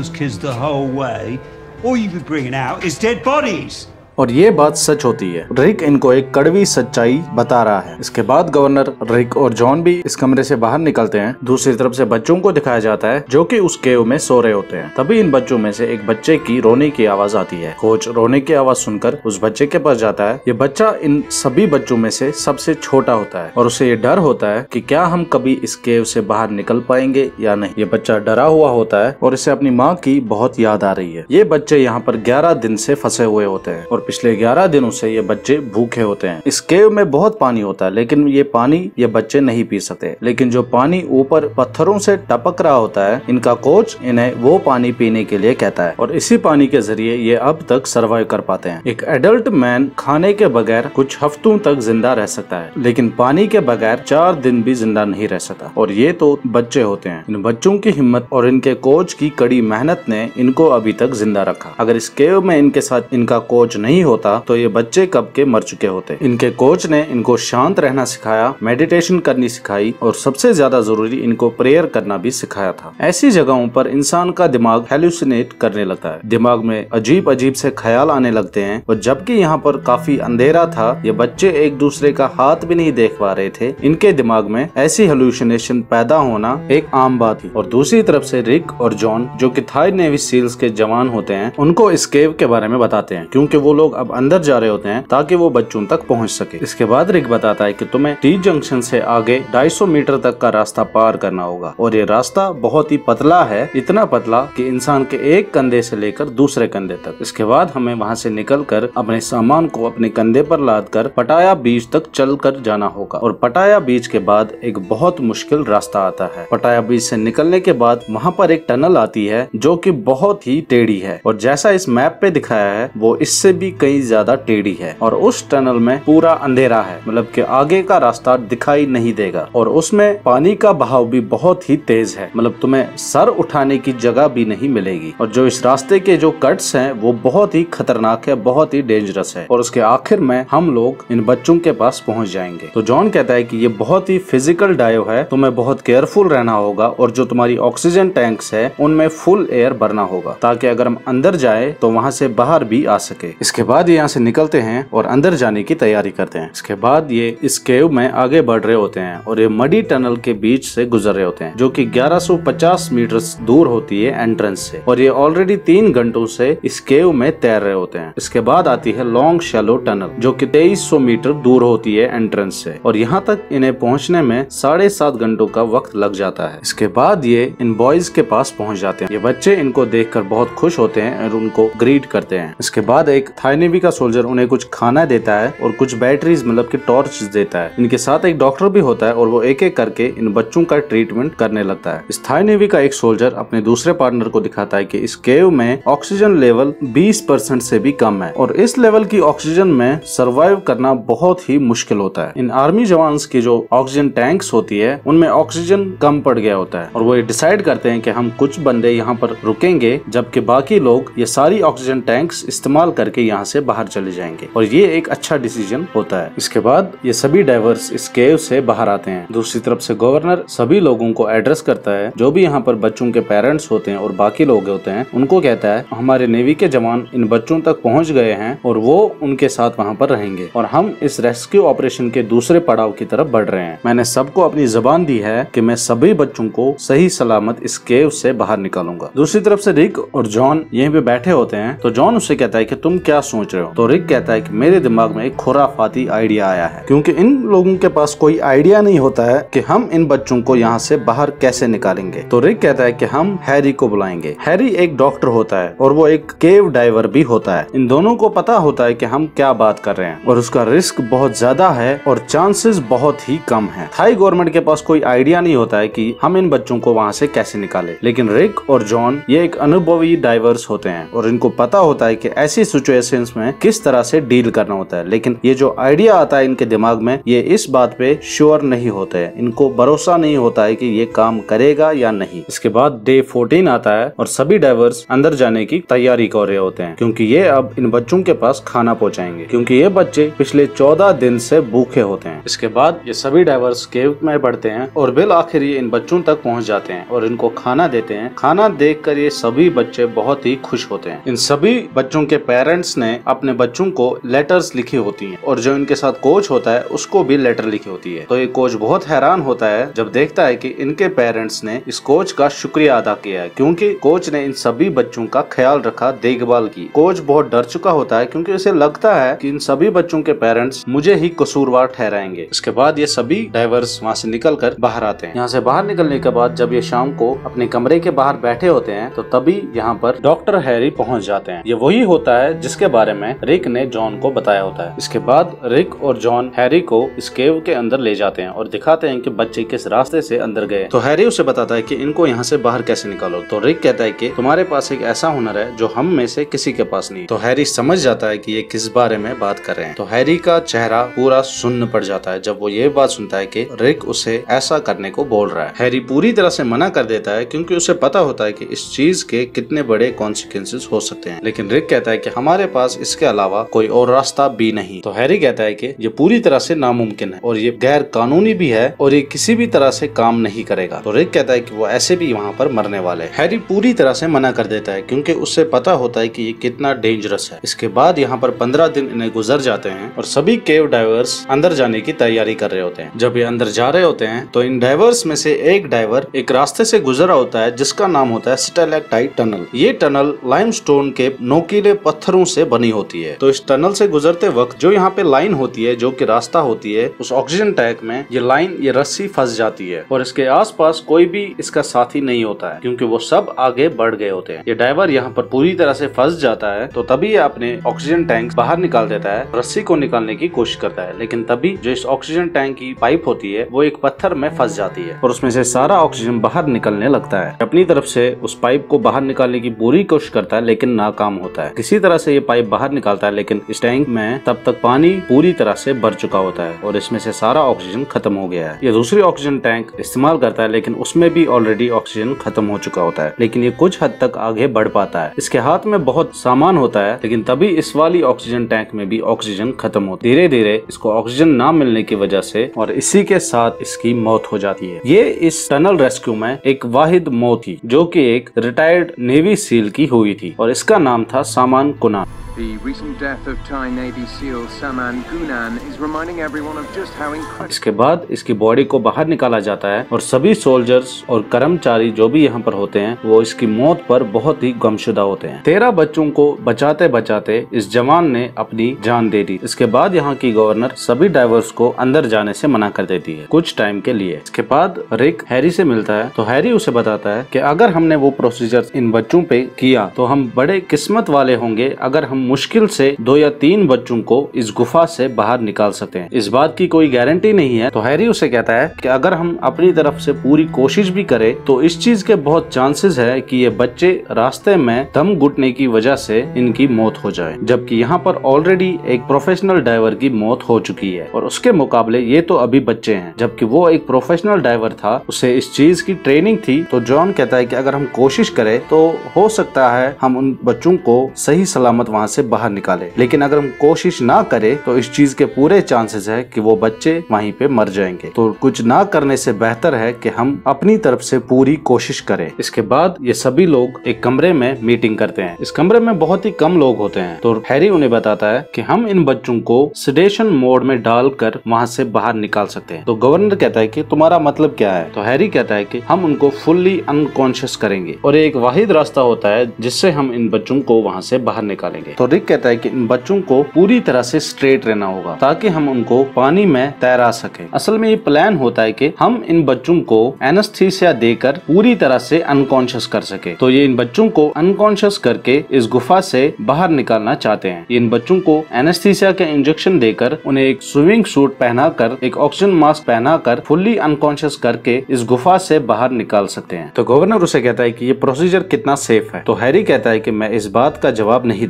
और ये बात सच होती है। रिक इनको एक कड़वी सच्चाई बता रहा है। इसके बाद गवर्नर, रिक और जॉन भी इस कमरे से बाहर निकलते हैं। दूसरी तरफ से बच्चों को दिखाया जाता है जो कि उस केव में सो रहे होते हैं। तभी इन बच्चों में से एक बच्चे की रोने की आवाज आती है। कोच रोने की आवाज सुनकर उस बच्चे के पास जाता है। ये बच्चा इन सभी बच्चों में से सबसे छोटा होता है और उसे ये डर होता है कि क्या हम कभी इस केव से बाहर निकल पाएंगे या नहीं। ये बच्चा डरा हुआ होता है और इसे अपनी माँ की बहुत याद आ रही है। ये बच्चे यहाँ पर ग्यारह दिन से फंसे हुए होते हैं और पिछले ग्यारह दिनों से ये बच्चे भूखे होते हैं। इस केव में बहुत पानी होता है लेकिन ये पानी ये बच्चे नहीं पी सकते। लेकिन जो पानी ऊपर पत्थरों से टपक रहा होता है, इनका कोच इन्हें वो पानी पीने के लिए कहता है और इसी पानी के जरिए ये अब तक सर्वाइव कर पाते हैं। एक एडल्ट मैन खाने के बगैर कुछ हफ्तों तक जिंदा रह सकता है लेकिन पानी के बगैर चार दिन भी जिंदा नहीं रह सकता और ये तो बच्चे होते हैं। इन बच्चों की हिम्मत और इनके कोच की कड़ी मेहनत ने इनको अभी तक जिंदा रखा। अगर इस केव में इनके साथ इनका कोच नहीं होता तो ये बच्चे कब के मर चुके होते। इनके कोच ने इनको शांत रहना सिखाया, मेडिटेशन करनी सिखाई और सबसे ज्यादा जरूरी इनको प्रेयर करना भी सिखाया था। ऐसी जगहों पर इंसान का दिमाग हेलुसिनेट करने लगता है, दिमाग में अजीब अजीब से ख्याल आने लगते हैं और जबकि यहाँ पर काफी अंधेरा था, ये बच्चे एक दूसरे का हाथ भी नहीं देख पा रहे थे। इनके दिमाग में ऐसी हेलुसिनेशन पैदा होना एक आम बात थी। और दूसरी तरफ से रिक और जॉन जो कि थाई नेवी सील्स के जवान होते हैं, उनको इस केव के बारे में बताते हैं क्योंकि वो लोग अब अंदर जा रहे होते हैं ताकि वो बच्चों तक पहुंच सके। इसके बाद रिक बताता है कि तुम्हें टी जंक्शन से आगे दो सौ पचास मीटर तक का रास्ता पार करना होगा और ये रास्ता बहुत ही पतला है, इतना पतला कि इंसान के एक कंधे से लेकर दूसरे कंधे तक। इसके बाद हमें वहां से निकलकर अपने सामान को अपने कंधे पर लाद कर पटाया बीच तक चल कर जाना होगा और पटाया बीच के बाद एक बहुत मुश्किल रास्ता आता है। पटाया बीच से निकलने के बाद वहाँ पर एक टनल आती है जो कि बहुत ही टेढ़ी है और जैसा इस मैप पे दिखाया है वो इससे भी कई ज्यादा टेढ़ी है और उस टनल में पूरा अंधेरा है, मतलब कि आगे का रास्ता दिखाई नहीं देगा और उसमें पानी का बहाव भी बहुत ही तेज है, मतलब तुम्हें सर उठाने की जगह भी नहीं मिलेगी। और जो इस रास्ते के जो कट्स हैं वो बहुत ही खतरनाक है, बहुत ही डेंजरस है और उसके आखिर में हम लोग इन बच्चों के पास पहुंच जाएंगे। तो जॉन कहता है कि ये बहुत ही फिजिकल डाइव है, तुम्हें बहुत केयरफुल रहना होगा और जो तुम्हारी ऑक्सीजन टैंक्स है उनमें फुल एयर भरना होगा ताकि अगर हम अंदर जाए तो वहाँ से बाहर भी आ सके। इसके बाद यहाँ से निकलते हैं और अंदर जाने की तैयारी करते हैं। इसके बाद ये इस केव में आगे बढ़ रहे होते हैं और ये मडी टनल के बीच से गुजर रहे होते हैं जो कि ग्यारह सौ पचास मीटर दूर होती है एंट्रेंस से और ये ऑलरेडी तीन घंटों से इस केव में तैर रहे होते हैं। इसके बाद आती है लॉन्ग शैलो टनल जो कि तेईस सौ मीटर दूर होती है एंट्रेंस से और यहाँ तक इन्हें पहुँचने में साढ़े सात घंटों का वक्त लग जाता है। इसके बाद ये इन बॉयज के पास पहुँच जाते हैं। ये बच्चे इनको देखकर बहुत खुश होते हैं और उनको ग्रीट करते हैं। इसके बाद एक थाई नेवी का सोल्जर उन्हें कुछ खाना देता है और कुछ बैटरीज मतलब कि टॉर्च देता है। इनके साथ एक डॉक्टर भी होता है और वो एक एक करके इन बच्चों का ट्रीटमेंट करने लगता है। इस थाई नेवी का एक सोल्जर अपने दूसरे पार्टनर को दिखाता है कि इस केव में ऑक्सीजन लेवल बीस परसेंट से भी कम है और इस लेवल की ऑक्सीजन में सर्वाइव करना बहुत ही मुश्किल होता है। इन आर्मी जवान की जो ऑक्सीजन टैंक्स होती है उनमें ऑक्सीजन कम पड़ गया होता है और वो डिसाइड करते हैं कि हम कुछ बंदे यहाँ पर रुकेंगे जबकि बाकी लोग ये सारी ऑक्सीजन टैंक्स इस्तेमाल करके यहाँ से बाहर चले जाएंगे और ये एक अच्छा डिसीजन होता है। इसके बाद ये सभी डाइवर्स इस केव से बाहर आते हैं। दूसरी तरफ से गवर्नर सभी लोगों को एड्रेस करता है, जो भी यहाँ पर बच्चों के पेरेंट्स होते हैं और बाकी लोग होते हैं उनको कहता है हमारे नेवी के जवान इन बच्चों तक पहुँच गए हैं और वो उनके साथ वहाँ पर रहेंगे और हम इस रेस्क्यू ऑपरेशन के दूसरे पड़ाव की तरफ बढ़ रहे हैं। मैंने सबको अपनी जबान दी है कि मैं सभी बच्चों को सही सलामत इस केव से बाहर निकालूंगा। दूसरी तरफ से रिक और जॉन यहीं पे बैठे होते हैं तो जॉन उससे कहता है कि तुम क्या सोच रहे हो। तो रिक कहता है कि मेरे दिमाग में एक खुराफाती आइडिया आया है, क्योंकि इन लोगों के पास कोई आइडिया नहीं होता है कि हम इन बच्चों को यहाँ से बाहर कैसे निकालेंगे। तो रिक कहता है कि हम हैरी को बुलाएंगे। हैरी एक डॉक्टर होता है और वो एक केव डाइवर भी होता है। इन दोनों को पता होता है कि हम क्या बात कर रहे हैं और उसका रिस्क बहुत ज्यादा है और चांसेस बहुत ही कम है। थाई गवर्नमेंट के पास कोई आइडिया नहीं होता है कि हम इन बच्चों को वहाँ से कैसे निकाले, लेकिन रिक और जॉन ये एक अनुभवी डाइवर्स होते हैं और इनको पता होता है कि ऐसी सिचुएशन सिचुएशंस में किस तरह से डील करना होता है। लेकिन ये जो आइडिया आता है इनके दिमाग में, ये इस बात पे श्योर नहीं होते हैं, इनको भरोसा नहीं होता है कि ये काम करेगा या नहीं। इसके बाद डे फोर्टीन आता है और सभी डाइवर्स अंदर जाने की तैयारी कर रहे होते हैं, क्योंकि ये अब इन बच्चों के पास खाना पहुंचाएंगे, क्योंकि ये बच्चे पिछले चौदह दिन से भूखे होते हैं। इसके बाद ये सभी डाइवर्स केव में बढ़ते हैं और बिल आखिर ये इन बच्चों तक पहुंच जाते हैं और इनको खाना देते हैं। खाना देखकर ये सभी बच्चे बहुत ही खुश होते हैं। इन सभी बच्चों के पेरेंट्स ने अपने बच्चों को लेटर्स लिखी होती हैं और जो इनके साथ कोच होता है उसको भी लेटर लिखी होती है। तो ये कोच बहुत हैरान होता है जब देखता है कि इनके पेरेंट्स ने इस कोच का शुक्रिया अदा किया है, क्योंकि कोच ने इन सभी बच्चों का ख्याल रखा, देखभाल की। कोच बहुत डर चुका होता है क्योंकि उसे लगता है कि इन सभी बच्चों के पेरेंट्स मुझे ही कसूरवार ठहराएंगे। इसके बाद ये सभी डाइवर्स वहाँ से निकलकर बाहर आते हैं। यहाँ से बाहर निकलने के बाद जब ये शाम को अपने कमरे के बाहर बैठे होते हैं तो तभी यहाँ पर डॉक्टर हैरी पहुँच जाते हैं। ये वही होता है जिसके बारे में रिक ने जॉन को बताया होता है। इसके बाद रिक और जॉन हैरी को इस केव के अंदर ले जाते हैं और दिखाते हैं कि बच्चे किस रास्ते से अंदर गए। तो हैरी उसे बताता है कि इनको यहाँ से बाहर कैसे निकालो। तो रिक कहता है कि तुम्हारे पास एक ऐसा हुनर है जो हम में से किसी के पास नहीं। तो हैरी समझ जाता है कि ये किस बारे में बात कर रहे हैं। तो हैरी का चेहरा पूरा सुन्न पड़ जाता है जब वो ये बात सुनता है कि रिक उसे ऐसा करने को बोल रहा है। हैरी पूरी तरह से मना कर देता है क्योंकि उसे पता होता है कि इस चीज के कितने बड़े कॉन्सिक्वेंसेस हो सकते हैं। लेकिन रिक कहता है कि हमारे पास इसके अलावा कोई और रास्ता भी नहीं। तो हैरी कहता है कि ये पूरी तरह से नामुमकिन है और ये गैर कानूनी भी है और ये किसी भी तरह से काम नहीं करेगा। तो रिक कहता है कि वो ऐसे भी वहाँ पर मरने वाले हैं। हैरी पूरी तरह से मना कर देता है क्योंकि उससे पता होता है कि ये कितना डेंजरस है। इसके बाद यहाँ पर पंद्रह दिन इन्हें गुजर जाते हैं और सभी केव डाइवर्स अंदर जाने की तैयारी कर रहे होते हैं। जब ये अंदर जा रहे होते हैं तो इन डाइवर्स में से एक डाइवर एक रास्ते से गुजरा होता है जिसका नाम होता है स्टैलेक्टाइट टनल। ये टनल लाइमस्टोन के नोकीले पत्थरों से बनी होती है। तो इस टनल से गुजरते वक्त जो यहाँ पे लाइन होती है, जो कि रास्ता होती है, उस ऑक्सीजन टैंक में ये लाइन, ये रस्सी फंस जाती है और इसके आसपास कोई भी इसका साथी नहीं होता है क्योंकि वो सब आगे बढ़ गए होते हैं। ये डाइवर यहाँ पर पूरी तरह से फंस जाता है। तो तभी ये अपने ऑक्सीजन टैंक बाहर निकाल देता है, रस्सी को निकालने की कोशिश करता है। लेकिन तभी जो इस ऑक्सीजन टैंक की पाइप होती है वो एक पत्थर में फंस जाती है और उसमें से सारा ऑक्सीजन बाहर निकलने लगता है। अपनी तरफ से उस पाइप को बाहर निकालने की पूरी कोशिश करता है लेकिन नाकाम होता है। किसी तरह से ये पाइप बाहर निकालता है लेकिन इस टैंक में तब तक पानी पूरी तरह से भर चुका होता है और इसमें से सारा ऑक्सीजन खत्म हो गया है। ये दूसरी ऑक्सीजन टैंक इस्तेमाल करता है लेकिन उसमें भी ऑलरेडी ऑक्सीजन खत्म हो चुका होता है। लेकिन ये कुछ हद तक आगे बढ़ पाता है। इसके हाथ में बहुत सामान होता है लेकिन तभी इस वाली ऑक्सीजन टैंक में भी ऑक्सीजन खत्म होती है। धीरे धीरे इसको ऑक्सीजन ना मिलने की वजह से और इसी के साथ इसकी मौत हो जाती है। ये इस टनल रेस्क्यू में एक वाहिद मौत थी जो कि एक रिटायर्ड नेवी सील की हुई थी और इसका नाम था सामान कुनान। The recent death of Thai Navy SEAL Saman Gunan is reminding everyone of just how incredible. इसके बाद इसकी बॉडी को बाहर निकाला जाता है और सभी सोल्जर्स और कर्मचारी जो भी यहाँ पर होते हैं वो इसकी मौत पर बहुत ही गमशुदा होते हैं। तेरह बच्चों को बचाते बचाते इस जवान ने अपनी जान दे दी। इसके बाद यहाँ की गवर्नर सभी डाइवर्स को अंदर जाने से मना कर देती है कुछ टाइम के लिए। इसके बाद रिक हैरी से मिलता है तो हैरी उसे बताता है कि अगर हमने वो प्रोसीजर इन बच्चों पे किया तो हम बड़े किस्मत वाले होंगे अगर हम मुश्किल से दो या तीन बच्चों को इस गुफा से बाहर निकाल सकते हैं। इस बात की कोई गारंटी नहीं है। तो हैरी उसे कहता है कि अगर हम अपनी तरफ से पूरी कोशिश भी करें तो इस चीज के बहुत चांसेस है कि ये बच्चे रास्ते में दम घुटने की वजह से इनकी मौत हो जाए, जबकि यहाँ पर ऑलरेडी एक प्रोफेशनल डाइवर की मौत हो चुकी है और उसके मुकाबले ये तो अभी बच्चे हैं, जबकि वो एक प्रोफेशनल डाइवर था, उसे इस चीज की ट्रेनिंग थी। तो जॉन कहता है कि अगर हम कोशिश करें तो हो सकता है हम उन बच्चों को सही सलामत वहाँ से बाहर निकाले, लेकिन अगर हम कोशिश ना करें तो इस चीज के पूरे चांसेस है कि वो बच्चे वहीं पे मर जाएंगे। तो कुछ ना करने से बेहतर है कि हम अपनी तरफ से पूरी कोशिश करें। इसके बाद ये सभी लोग एक कमरे में मीटिंग करते हैं। इस कमरे में बहुत ही कम लोग होते हैं। तो हैरी उन्हें बताता है कि हम इन बच्चों को सेडेशन मोड में डालकर वहाँ से बाहर निकाल सकते हैं। तो गवर्नर कहता है कि तुम्हारा मतलब क्या है? तो हैरी कहता है कि हम उनको फुल्ली अनकॉन्शियस करेंगे और एक वाहिद रास्ता होता है जिससे हम इन बच्चों को वहाँ से बाहर निकालेंगे। तो रिक कहता है कि इन बच्चों को पूरी तरह से स्ट्रेट रहना होगा ताकि हम उनको पानी में तैरा सके। असल में ये प्लान होता है कि हम इन बच्चों को एनेस्थीसिया देकर पूरी तरह से अनकॉन्शियस कर सके। तो ये इन बच्चों को अनकॉन्शियस करके इस गुफा से बाहर निकालना चाहते हैं। इन बच्चों को एनेस्थीसिया के इंजेक्शन देकर उन्हें एक स्विमिंग सूट पहनाकर एक ऑक्सीजन मास्क पहनाकर फुल्ली अनकॉन्शियस करके इस गुफा से बाहर निकाल सकते हैं। तो गवर्नर उसे कहता है कि ये प्रोसीजर कितना सेफ है? तो हैरी कहता है कि मैं इस बात का जवाब नहीं दे सकता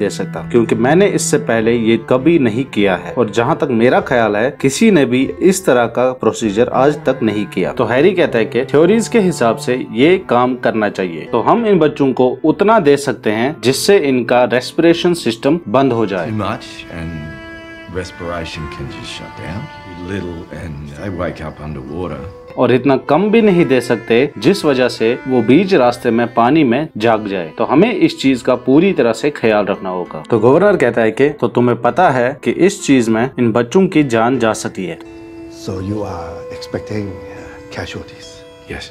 क्योंकि मैंने इससे पहले ये कभी नहीं किया है और जहाँ तक मेरा ख्याल है किसी ने भी इस तरह का प्रोसीजर आज तक नहीं किया। तो हैरी कहता है कि थ्योरीज के हिसाब से ये काम करना चाहिए, तो हम इन बच्चों को उतना दे सकते हैं जिससे इनका रेस्पिरेशन सिस्टम बंद हो जाए। Too much and respiration can just shut down. Little and they wake up underwater. और इतना कम भी नहीं दे सकते जिस वजह से वो बीच रास्ते में पानी में जाग जाए। तो हमें इस चीज का पूरी तरह से ख्याल रखना होगा। तो गवर्नर कहता है कि तो तुम्हें पता है कि इस चीज में इन बच्चों की जान जा सकती है। So you are expecting uh, casualties? Yes,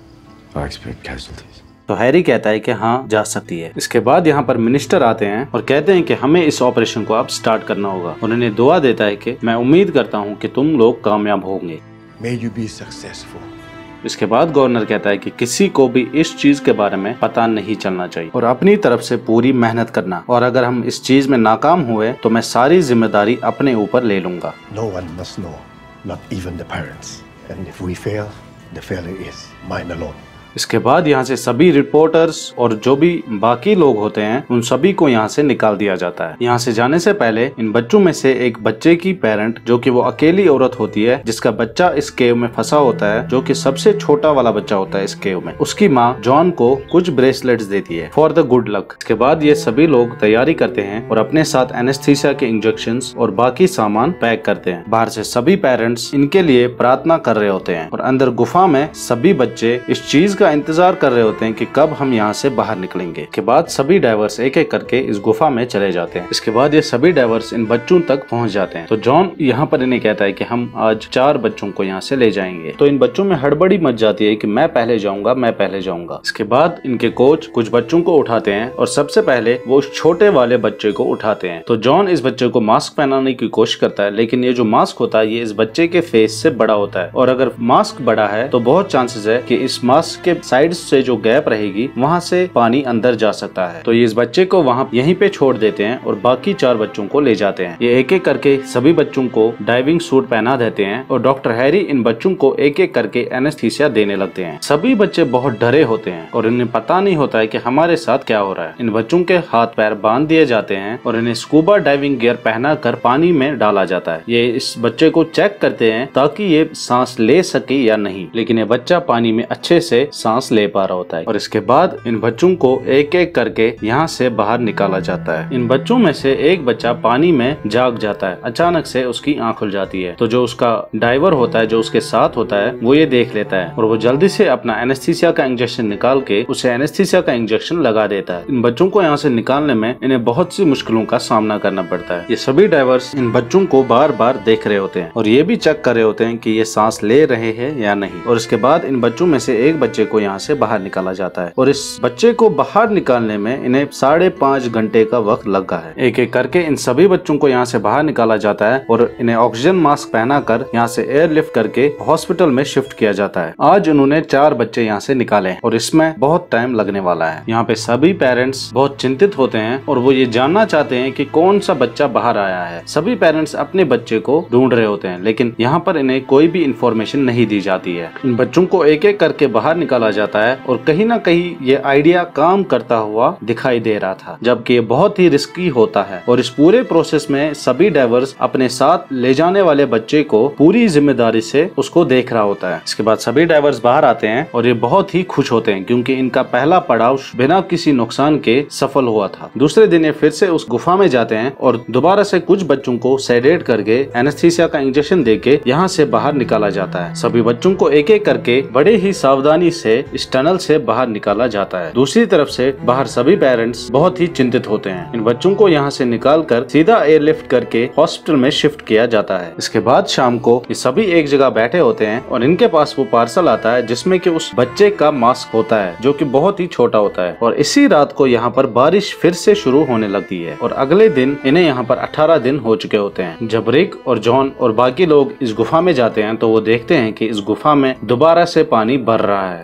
I expect casualties. तो हैरी कहता है कि हाँ जा सकती है। इसके बाद यहाँ पर मिनिस्टर आते हैं और कहते हैं कि हमें इस ऑपरेशन को अब स्टार्ट करना होगा। उन्होंने दुआ देता है कि मैं उम्मीद करता हूँ कि तुम लोग कामयाब होंगे। May you be successful. इसके बाद गवर्नर कहता है कि किसी को भी इस चीज के बारे में पता नहीं चलना चाहिए और अपनी तरफ से पूरी मेहनत करना, और अगर हम इस चीज में नाकाम हुए तो मैं सारी जिम्मेदारी अपने ऊपर ले लूंगा। No one must know, not even the parents. And if we fail, the failure is mine alone. इसके बाद यहाँ से सभी रिपोर्टर्स और जो भी बाकी लोग होते हैं उन सभी को यहाँ से निकाल दिया जाता है। यहाँ से जाने से पहले इन बच्चों में से एक बच्चे की पेरेंट, जो कि वो अकेली औरत होती है जिसका बच्चा इस केव में फंसा होता है, जो कि सबसे छोटा वाला बच्चा होता है इस केव में, उसकी माँ जॉन को कुछ ब्रेसलेट्स देती है फॉर द गुड लक। इसके बाद ये सभी लोग तैयारी करते हैं और अपने साथ एनेस्थीसिया के इंजेक्शंस और बाकी सामान पैक करते हैं। बाहर से सभी पेरेंट्स इनके लिए प्रार्थना कर रहे होते हैं और अंदर गुफा में सभी बच्चे इस चीज का इंतजार कर रहे होते हैं कि कब हम यहाँ से बाहर निकलेंगे। के बाद सभी डाइवर्स एक एक करके इस गुफा में चले जाते हैं। इसके बाद ये सभी डाइवर्स इन बच्चों तक पहुँच जाते हैं। तो जॉन यहाँ पर इन्हें कहता है कि हम आज चार बच्चों को यहाँ से ले जाएंगे। तो इन बच्चों में हड़बड़ी मच जाती है कि मैं पहले जाऊंगा मैं पहले जाऊंगा। इसके बाद इनके कोच कुछ बच्चों को उठाते हैं और सबसे पहले वो उस छोटे वाले बच्चे को उठाते हैं। तो जॉन इस बच्चे को मास्क पहनाने की कोशिश करता है, लेकिन ये जो मास्क होता है ये इस बच्चे के फेस से बड़ा होता है, और अगर मास्क बड़ा है तो बहुत चांसेस है कि इस मास्क के साइड से जो गैप रहेगी वहां से पानी अंदर जा सकता है। तो ये इस बच्चे को वहां यहीं पे छोड़ देते हैं और बाकी चार बच्चों को ले जाते हैं। ये एक एक करके सभी बच्चों को डाइविंग सूट पहना देते हैं और डॉक्टर हैरी इन बच्चों को एक एक करके एनेस्थीसिया देने लगते हैं। सभी बच्चे बहुत डरे होते हैं और इन्हें पता नहीं होता है कि हमारे साथ क्या हो रहा है। इन बच्चों के हाथ पैर बांध दिए जाते हैं और इन्हें स्कूबा डाइविंग गियर पहना कर पानी में डाला जाता है। ये इस बच्चे को चेक करते हैं ताकि ये सांस ले सके या नहीं, लेकिन ये बच्चा पानी में अच्छे से सांस ले पा रहा होता है। और इसके बाद इन बच्चों को एक एक करके यहाँ से बाहर निकाला जाता है। इन बच्चों में से एक बच्चा पानी में जाग जाता है। अचानक से उसकी आंख खुल जाती है। तो जो उसका डाइवर होता है जो उसके साथ होता है वो ये देख लेता है और वो जल्दी से अपना एनेस्थीसिया का इंजेक्शन निकाल के उसे एनेस्थीसिया का इंजेक्शन लगा देता है। इन बच्चों को यहाँ से निकालने में इन्हें बहुत सी मुश्किलों का सामना करना पड़ता है। ये सभी डाइवर्स इन बच्चों को बार बार देख रहे होते हैं और ये भी चेक कर रहे होते हैं कि ये सांस ले रहे हैं या नहीं। और इसके बाद इन बच्चों में से एक बच्चे को यहाँ से बाहर निकाला जाता है और इस बच्चे को बाहर निकालने में इन्हें साढ़े पाँच घंटे का वक्त लगा है। एक एक करके इन सभी बच्चों को यहाँ से बाहर निकाला जाता है और इन्हें ऑक्सीजन मास्क पहनाकर यहाँ से एयरलिफ्ट करके हॉस्पिटल में शिफ्ट किया जाता है। आज उन्होंने चार बच्चे यहाँ से निकाले हैं और इसमें बहुत टाइम लगने वाला है। यहाँ पे सभी पेरेंट्स बहुत चिंतित होते हैं और वो ये जानना चाहते हैं कि कौन सा बच्चा बाहर आया है। सभी पेरेंट्स अपने बच्चे को ढूंढ रहे होते हैं, लेकिन यहाँ पर इन्हें कोई भी इंफॉर्मेशन नहीं दी जाती है। इन बच्चों को एक एक करके बाहर निकाला जाता है और कहीं ना कहीं ये आइडिया काम करता हुआ दिखाई दे रहा था, जबकि ये बहुत ही रिस्की होता है। और इस पूरे प्रोसेस में सभी डाइवर्स अपने साथ ले जाने वाले बच्चे को पूरी जिम्मेदारी से उसको देख रहा होता है। इसके बाद सभी डाइवर्स बाहर आते हैं और ये बहुत ही खुश होते हैं क्योंकि इनका पहला पड़ाव बिना किसी नुकसान के सफल हुआ था। दूसरे दिन ये फिर से उस गुफा में जाते हैं और दोबारा से कुछ बच्चों को सेडेट करके एनेस्थीसिया का इंजेक्शन देके यहाँ से बाहर निकाला जाता है। सभी बच्चों को एक एक करके बड़े ही सावधानी से इस टनल से बाहर निकाला जाता है। दूसरी तरफ से बाहर सभी पेरेंट्स बहुत ही चिंतित होते हैं। इन बच्चों को यहाँ से निकालकर सीधा एयरलिफ्ट करके हॉस्पिटल में शिफ्ट किया जाता है। इसके बाद शाम को ये सभी एक जगह बैठे होते हैं और इनके पास वो पार्सल आता है जिसमें कि उस बच्चे का मास्क होता है जो कि बहुत ही छोटा होता है। और इसी रात को यहाँ पर बारिश फिर से शुरू होने लगती है और अगले दिन इन्हें यहाँ पर अठारह दिन हो चुके होते हैं। जब रिक और जॉन और बाकी लोग इस गुफा में जाते हैं तो वो देखते हैं कि इस गुफा में दोबारा से पानी भर रहा है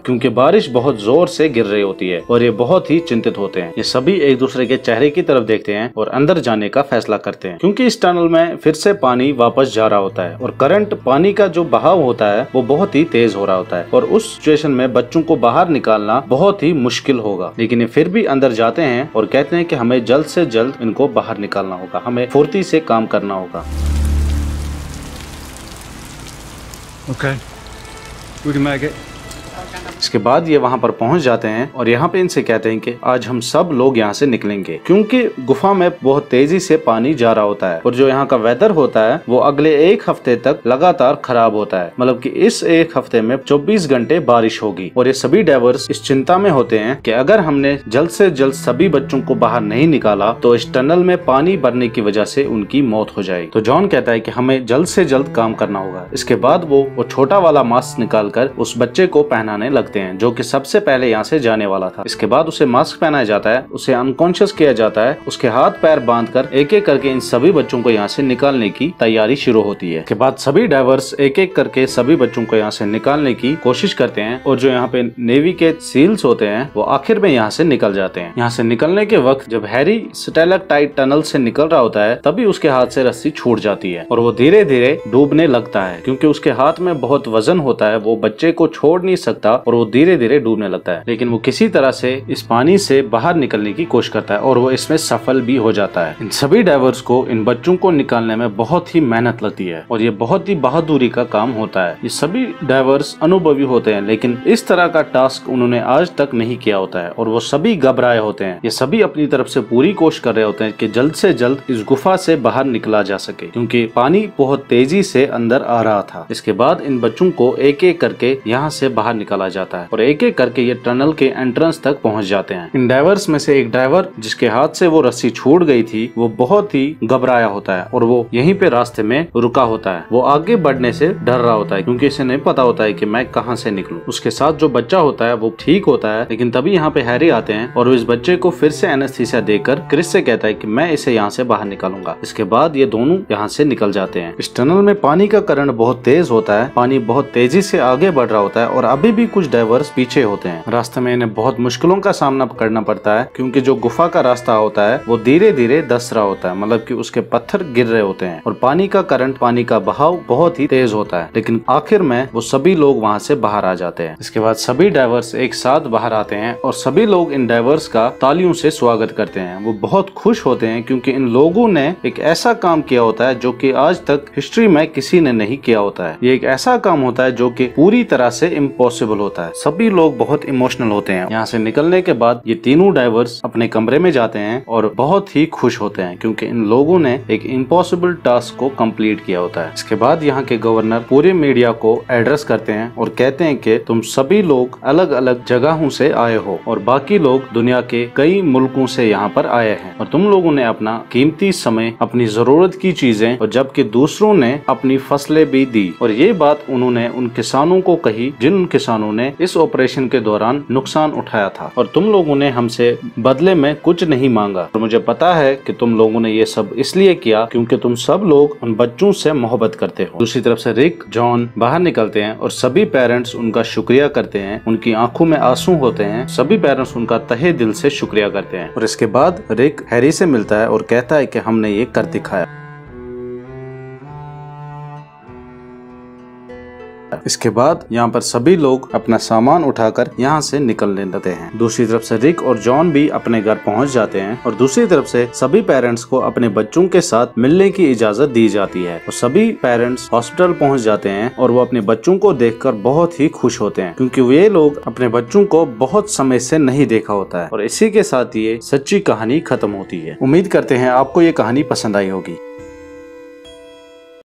क्योंकि बारिश बहुत जोर से गिर रही होती है और ये बहुत ही चिंतित होते हैं। ये सभी एक दूसरे के चेहरे की तरफ देखते हैं और अंदर जाने का फैसला करते हैं, क्योंकि इस टनल में फिर से पानी वापस जा रहा होता है और करंट पानी का जो बहाव होता है वो बहुत ही तेज हो रहा होता है और उस सिचुएशन में बच्चों को बाहर निकालना बहुत ही मुश्किल होगा। लेकिन ये फिर भी अंदर जाते हैं और कहते हैं कि हमें जल्द से जल्द इनको बाहर निकालना होगा, हमें फुर्ती से काम करना होगा। Okay. We can make it. इसके बाद ये वहाँ पर पहुँच जाते हैं और यहाँ पे इनसे कहते हैं कि आज हम सब लोग यहाँ से निकलेंगे, क्योंकि गुफा में बहुत तेजी से पानी जा रहा होता है और जो यहाँ का वेदर होता है वो अगले एक हफ्ते तक लगातार खराब होता है। मतलब कि इस एक हफ्ते में चौबीस घंटे बारिश होगी और ये सभी डाइवर्स इस चिंता में होते हैं कि अगर हमने जल्द से जल्द सभी बच्चों को बाहर नहीं निकाला तो इस टनल में पानी भरने की वजह से उनकी मौत हो जाएगी। तो जॉन कहता है कि हमें जल्द से जल्द काम करना होगा। इसके बाद वो वो छोटा वाला मास्क निकाल कर उस बच्चे को पहनाने लगते हैं जो कि सबसे पहले यहाँ से जाने वाला था। इसके बाद उसे मास्क पहनाया जाता है, उसे अनकॉन्शियस किया जाता है, उसके हाथ पैर बांधकर एक एक करके इन सभी बच्चों को यहाँ से निकालने की तैयारी शुरू होती है। इसके बाद सभी डाइवर्स एक एक करके सभी बच्चों को यहाँ से निकालने की कोशिश करते हैं और जो यहाँ पे नेवी के सील्स होते हैं वो आखिर में यहाँ से निकल जाते हैं। यहाँ से निकलने के वक्त जब हैरी स्टैलेक्टाइट टनल से निकल रहा होता है तभी उसके हाथ से रस्सी छूट जाती है और वो धीरे धीरे डूबने लगता है, क्योंकि उसके हाथ में बहुत वजन होता है, वो बच्चे को छोड़ नहीं सकता और वो धीरे धीरे डूबने लगता है। लेकिन वो किसी तरह से इस पानी से बाहर निकलने की कोशिश करता है और वो इसमें सफल भी हो जाता है। इन सभी डाइवर्स को इन बच्चों को निकालने में बहुत ही मेहनत लगती है और ये बहुत ही बहादुरी का काम होता है। ये सभी डाइवर्स अनुभवी होते हैं, लेकिन इस तरह का टास्क उन्होंने आज तक नहीं किया होता है और वो सभी घबराए होते हैं। ये सभी अपनी तरफ से पूरी कोशिश कर रहे होते हैं कि जल्द से जल्द इस गुफा से बाहर निकला जा सके, क्योंकि पानी बहुत तेजी से अंदर आ रहा था। इसके बाद इन बच्चों को एक एक करके यहाँ से बाहर निकाला जाता है और एक एक करके ये टनल के एंट्रेंस तक पहुंच जाते हैं। इन ड्राइवर्स में से एक ड्राइवर जिसके हाथ से वो रस्सी छूट गई थी वो बहुत ही घबराया होता है और वो यहीं पे रास्ते में रुका होता है। वो आगे बढ़ने से डर रहा होता है क्योंकि इसे नहीं पता होता है कि मैं कहां से निकलूं। उसके साथ जो बच्चा होता है वो ठीक होता है, लेकिन तभी यहाँ पे हैरी आते हैं और वो इस बच्चे को फिर से एनेस्थीसिया देकर क्रिस से कहता है कि मैं इसे यहाँ से बाहर निकालूंगा। इसके बाद ये दोनों यहाँ से निकल जाते हैं। इस टनल में पानी का करंट बहुत तेज होता है, पानी बहुत तेजी से आगे बढ़ रहा होता है और अभी भी कुछ डाइवर्स पीछे होते हैं। रास्ते में इन्हें बहुत मुश्किलों का सामना करना पड़ता है क्योंकि जो गुफा का रास्ता होता है वो धीरे धीरे धंस रहा होता है, मतलब कि उसके पत्थर गिर रहे होते हैं और पानी का करंट, पानी का बहाव बहुत ही तेज होता है। लेकिन आखिर में वो सभी लोग वहाँ से बाहर आ जाते हैं। इसके बाद सभी डाइवर्स एक साथ बाहर आते हैं और सभी लोग इन डाइवर्स का तालियों से स्वागत करते हैं। वो बहुत खुश होते हैं क्योंकि इन लोगों ने एक ऐसा काम किया होता है जो कि आज तक हिस्ट्री में किसी ने नहीं किया होता है। ये एक ऐसा काम होता है जो कि पूरी तरह से इम्पॉसिबल होता है। सभी लोग बहुत इमोशनल होते हैं। यहाँ से निकलने के बाद ये तीनों डाइवर्स अपने कमरे में जाते हैं और बहुत ही खुश होते हैं क्योंकि इन लोगों ने एक इम्पॉसिबल टास्क को कंप्लीट किया होता है। इसके बाद यहाँ के गवर्नर पूरे मीडिया को एड्रेस करते हैं और कहते हैं कि तुम सभी लोग अलग अलग जगहों से आए हो और बाकी लोग दुनिया के कई मुल्कों से यहाँ पर आए हैं और तुम लोगों ने अपना कीमती समय, अपनी जरूरत की चीजें और जबकि दूसरों ने अपनी फसलें भी दी। और ये बात उन्होंने उन किसानों को कही जिन किसानों ने इस ऑपरेशन के दौरान नुकसान उठाया था और तुम लोगों ने हमसे बदले में कुछ नहीं मांगा। और मुझे पता है कि तुम लोगों ने ये सब इसलिए किया क्योंकि तुम सब लोग उन बच्चों से मोहब्बत करते हो। दूसरी तरफ से रिक, जॉन बाहर निकलते हैं और सभी पेरेंट्स उनका शुक्रिया करते हैं। उनकी आंखों में आंसू होते हैं। सभी पेरेंट्स उनका तहे दिल से शुक्रिया करते हैं और इसके बाद रिक हैरी से मिलता है और कहता है कि हमने ये कर दिखाया। इसके बाद यहाँ पर सभी लोग अपना सामान उठाकर यहाँ से निकलने लगते हैं। दूसरी तरफ से रिक और जॉन भी अपने घर पहुँच जाते हैं और दूसरी तरफ से सभी पेरेंट्स को अपने बच्चों के साथ मिलने की इजाजत दी जाती है और सभी पेरेंट्स हॉस्पिटल पहुँच जाते हैं और वो अपने बच्चों को देखकर बहुत ही खुश होते हैं क्योंकि वे लोग अपने बच्चों को बहुत समय से नहीं देखा होता है। और इसी के साथ ये सच्ची कहानी खत्म होती है। उम्मीद करते हैं आपको ये कहानी पसंद आई होगी।